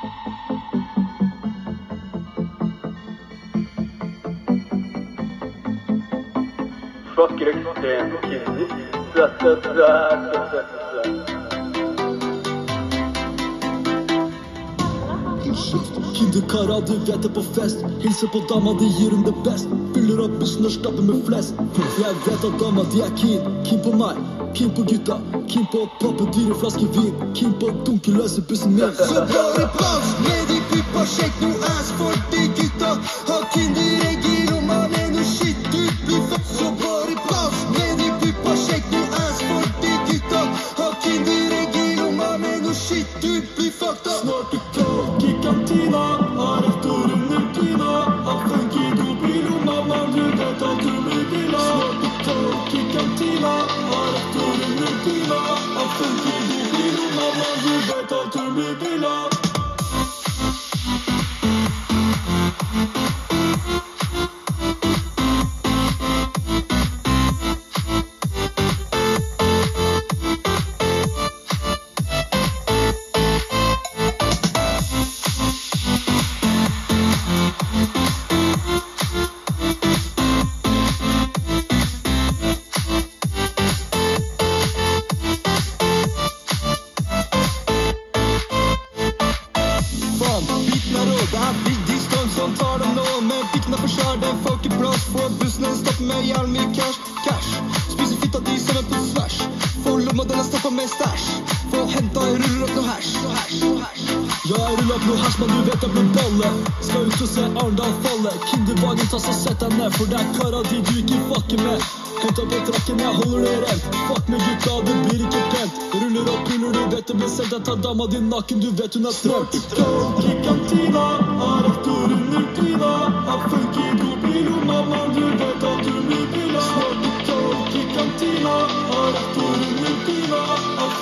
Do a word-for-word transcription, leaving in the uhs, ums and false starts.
Fucker ekstremt kindy. Søt, søt, søt, søt, søt. Kinderkara, du vet det på fest. Hilser på dama, de gir hun det best. Fyller opp bussen og stapper med flest. For jeg vet at dama, de er keen. Keen på meg, keen på gutta. Keen på å poppe dyre flasker vin. Keen på å dunke løse bussen min. Så bare pass med de puppa, sjekk noe ass for de gutta. Ha kinderegg i lomma med noe shit, du blir fett. Så bare pass med de puppa, sjekk noe ass for de gutta. Ha kinderegg i lomma med noe shit, du blir fucked up. Snart er coke i kantina. Har efter under dyna. Har funky dop i lomma, men du vet at du blir billa. Snart er coke i kantina. Har efter under dyna. Har funky dop i lomma, men du vet at du blir billa. For det er kara de du ikke fucker med. Hent opp på trakken, jeg holder det rent. Fuck med gutta, det blir ikke pent. Ruller opp, puller, du vet det blir sendt. Jeg tar dama din naken, du vet hun er trømt. Coke i kantina, har rektor under dyna. Har funky dop i lomma, men du vet at du blir billa. Snart coke i kantina, har rektor under dyna.